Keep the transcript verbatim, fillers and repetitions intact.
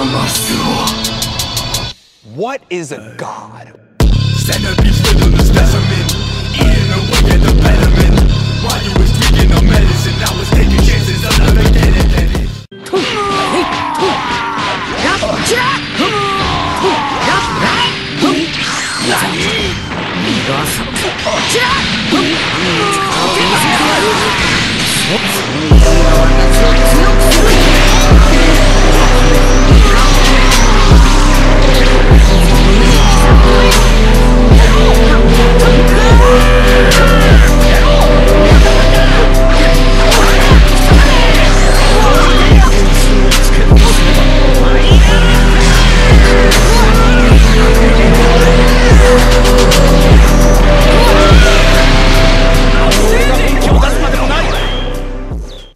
What is a god? Centerpiece within the specimen, eating away at the pediment. While you was tweaking on medicine, I was taking chances of never getting it.